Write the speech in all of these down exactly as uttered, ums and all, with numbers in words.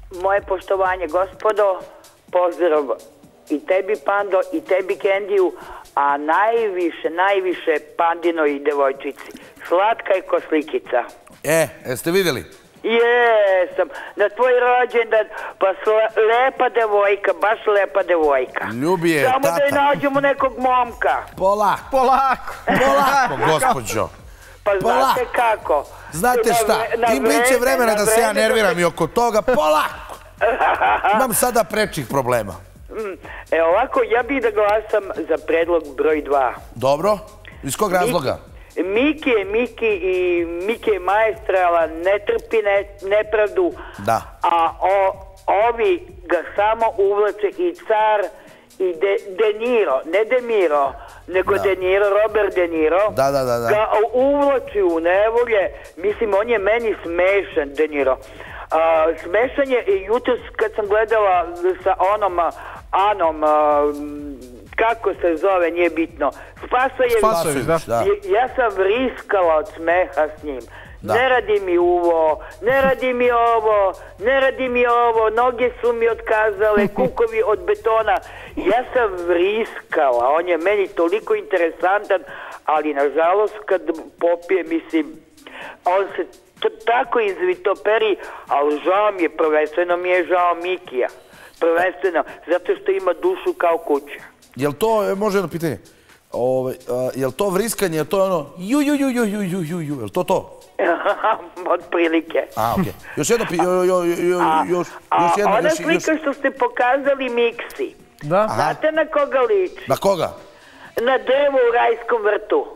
Moje poštovanje, gospodo, pozdrav i tebi, Pando, i tebi, Kendiju, a najviše, najviše Pandinoj devojčici. Slatka je ko slikica. E, jeste vidjeli? Jesam, na tvoj rođendan, pa lepa devojka, baš lepa devojka. Ljubi je, tata. Samo da je nađemo nekog momka. Polako. Polako. Polako, gospođo. Pa znate kako? Znate šta, im bit će vremena da se ja nerviram i oko toga, polako. Imam sada prečih problema. E ovako, ja bih da glasam za predlog broj dva. Dobro, iz kog razloga? Miki je Miki i Miki je maestrala, ne trpi nepravdu, a ovi ga samo uvlače i car i De Niro, ne De Miro, nego De Niro, Robert De Niro, ga uvlači u nevolje. Mislim, on je meni smešan, De Niro. Smešan je i jutros kad sam gledala sa onom Anom, kako se zove, nije bitno, Spasojević, ja sam vriskala od smeha s njim. Ne radi mi uvo, ne radi mi ovo, ne radi mi ovo, noge su mi otkazale, kukovi od betona. Ja sam vriskala, on je meni toliko interesantan, ali nažalost kad popije, mislim, on se tako izvitoperi, ali žao mi je, prvenstveno mi je žao Mikija. Prvenstveno, zato što ima dušu kao kuća. Jel to, može jedno pitanje, jel to vriskanje, jel to ono ju ju ju ju ju ju ju ju, jel to to? Od prilike. A, okej. Još jedno pitanje, još jedno. A ona slika što ste pokazali Miksi, znate na koga liči? Na koga? Na drvo u rajskom vrtu.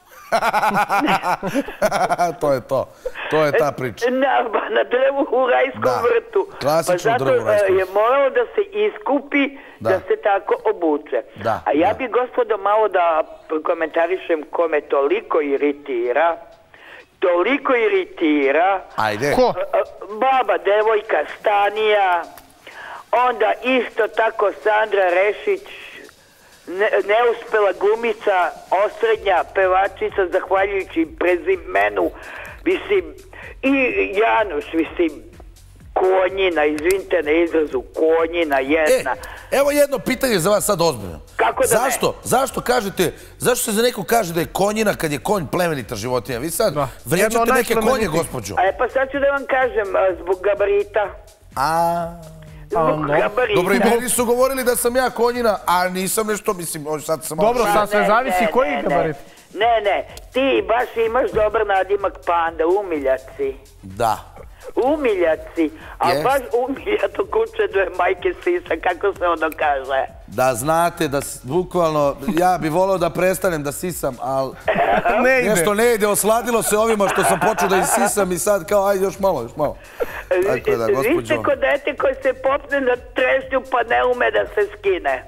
To je to. To je ta priča. Na drvu u rajskom vrtu. Klasično drvo u rajskom vrtu. Zato je moralo da se iskupi, da se tako obuče. A ja bih, gospodo, malo da komentarišem ko me toliko iritira. Toliko iritira. Ajde. Ko? Baba, devojka Stanija. Onda isto tako Sandra Rešić. Neuspela glumica, osrednja pevačica, zahvaljujući prezimenu, mislim, i Januš, mislim, konjina, izvinite na izrazu, konjina jedna. Evo jedno pitanje za vas sad ozbiljno. Kako da ne? Zašto? Zašto kažete, zašto se za neko kaže da je konjina kad je konj plemenita životinja? Vi sad vređate neke konje, gospođo. E pa sad ću da vam kažem, zbog gabarita. A... Dobro, i meni su govorili da sam ja konjina, a nisam nešto, mislim, sad sam... Dobro, sad sve zavisi koji gabarit. Ne, ne, ti baš imaš dobar nadimak Panda, Umiljat si. Da. Umiljat si, a baš umiljat u kućedu je majke sisa, kako se ono kaže? Da znate, da bukvalno, ja bi volao da prestanem da sisam, ali nešto ne ide, osladilo se ovima što sam počeo da isisam i sad kao, ajde još malo, još malo. Vi ste kod dete koji se popne na trešnju pa ne ume da se skine.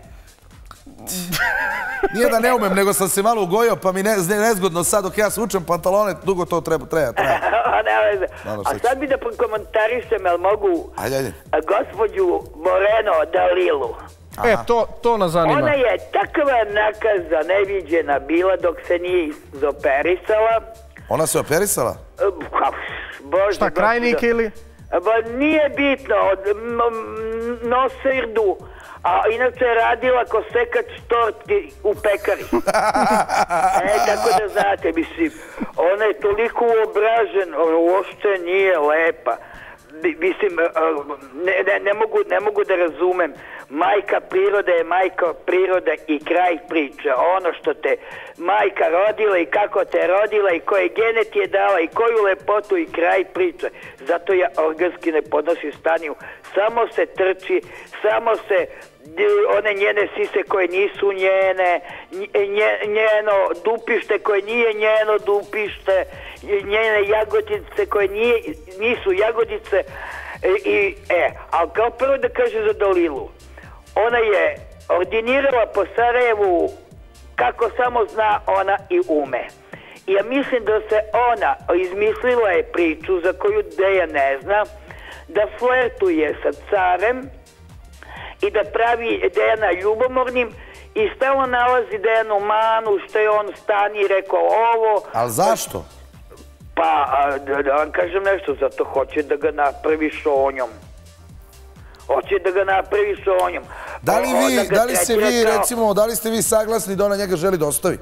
Nije da ne umem, nego sam se malo ugojio pa mi nezgodno sad dok ja slučam pantalone, dugo to treba, treba, treba. A sad bi da prokomentarišem, jel mogu gospođu Moreno Dalilu. E, to nas zanima. Ona je takva nakaza neviđena bila dok se nije izoperisala. Ona se operisala? Šta, krajnike ili? Nije bitno, od nosirdu, a inače je radila ko sekač torti u pekari. E, tako da znate, mislim, ona je toliko uobražena, uopšte nije lepa. Mislim, ne mogu da razumem. Majka priroda je majka priroda i kraj priče. Ono što te majka rodila i kako te rodila i koje gene ti je dala i koju lepotu i kraj priče. Zato ja organski ne podnosim Staniju. Samo se trči, samo se one njene sise koje nisu njene, njeno dupište koje nije njeno dupište, njene jagodice koje nisu jagodice. E, ali kao prvo da kaže za Dalilu. Ona je ordinirala po Sarajevu kako samo zna ona i ume. I ja mislim da se ona izmislila je priču za koju Deja ne zna, da flertuje sa carem i da pravi Dejana ljubomornim i stalno nalazi Dejanu manu što je on Stani rekao ovo. Ali zašto? Pa, da vam kažem nešto, zato hoće da ga napravi šonjom. Hoće da ga napravi sonjom. Da li vi, da li se vi, recimo, da li ste vi saglasni da ona njega želi da ostavi?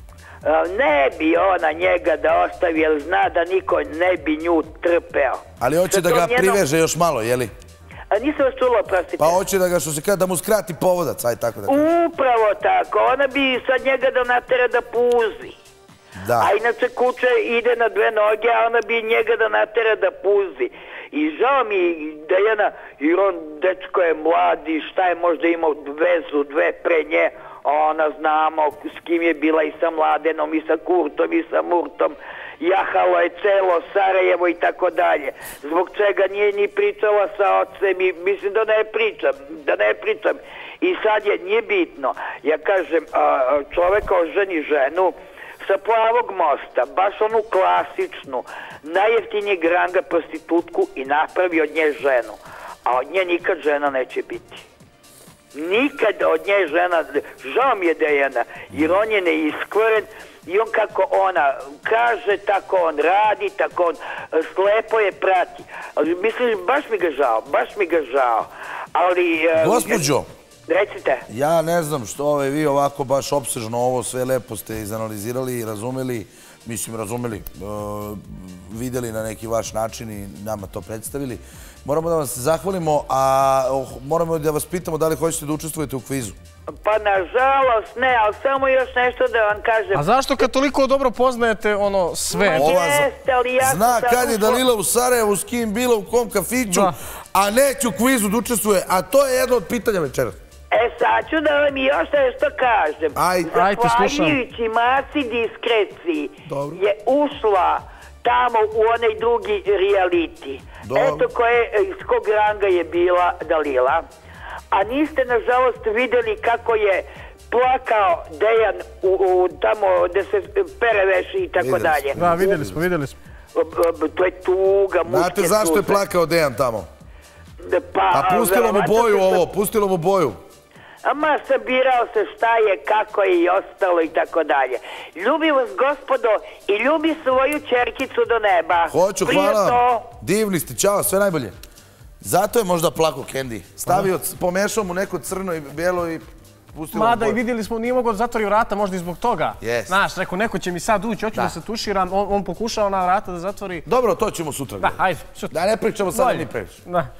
Ne bi ona njega da ostavi, jer zna da niko ne bi nju trpeo. Ali hoće da ga priveže još malo, jeli? Nisam vas čula, prostite. Pa hoće da ga, što se kada, da mu skrati povodac, aj tako da. Upravo tako, ona bi sad njega da natera da puzi. Da. A inače kuća ide na dve noge, a ona bi njega da natera da puzi. I žao mi Dejana, jer on, dečko je mladi, šta je možda imao vezu, dve pre nje, ona znamo s kim je bila i sa Mladenom, i sa Kurtom, i sa Murtom, jahalo je celo Sarajevo i tako dalje. Zbog čega nije ni pričala sa ocem i mislim da ne pričam, da ne pričam. I sad je, nije bitno, ja kažem, čoveka oženi ženu sa Plavog mosta, baš onu klasičnu, najjeftinijeg ranga prostitutku i napravi od nje ženu. A od nje nikad žena neće biti. Nikad od nje žena, žao mi je Dejana, jer on je neiskvoren i on kako ona kaže, tako on radi, tako on slepo je prati. Mislim, baš mi ga žao, baš mi ga žao. Ali... Gospođo, recite. Ja ne znam što ove vi ovako baš opsežno ovo sve lepo ste izanalizirali i razumeli, mislim razumeli, vidjeli na neki vaš način i nama to predstavili. Moramo da vam se zahvalimo, a moramo da vas pitamo da li hoćete da učestvujete u kvizu. Pa nažalost ne, ali samo još nešto da vam kažem. A zašto kad toliko dobro poznajete ono sve? Zna kad je Dalila u Sarajevu, s kim bila, u kom kafiću, a neće u kvizu da učestvuje, a to je jedno od pitanja večera. E sad ću da vam i još nešto kažem. Ajde, slušam. Zahvaljujući Maci diskreciji je ušla tamo u onaj drugi reality. Eto iz kog ranga je bila Dalila. A niste nažalost vidjeli kako je plakao Dejan tamo gde se pere veši i tako dalje. Da, vidjeli smo, vidjeli smo. To je tuga, muške tuze. Znate zašto je plakao Dejan tamo? A pustilo mu boju ovo, pustilo mu boju. Ama sabirao se šta je, kako je i ostalo i tako dalje. Ljubi vas gospodo i ljubi svoju čerkicu do neba. Hoću, hvala. Divni ste, čao, sve najbolje. Zato je možda plako Candy. Stavio, pomešao mu neko crno i bijelo i pustilo mu boju. Mada i vidjeli smo, nije mogao da zatvori vrata, možda i zbog toga. Znaš, rekao, neko će mi sad ući, hoću da se tuširam, on pokušao na vrata da zatvori. Dobro, to ćemo sutra. Da, ajde, sutra. Da ne pričamo sada ni previše.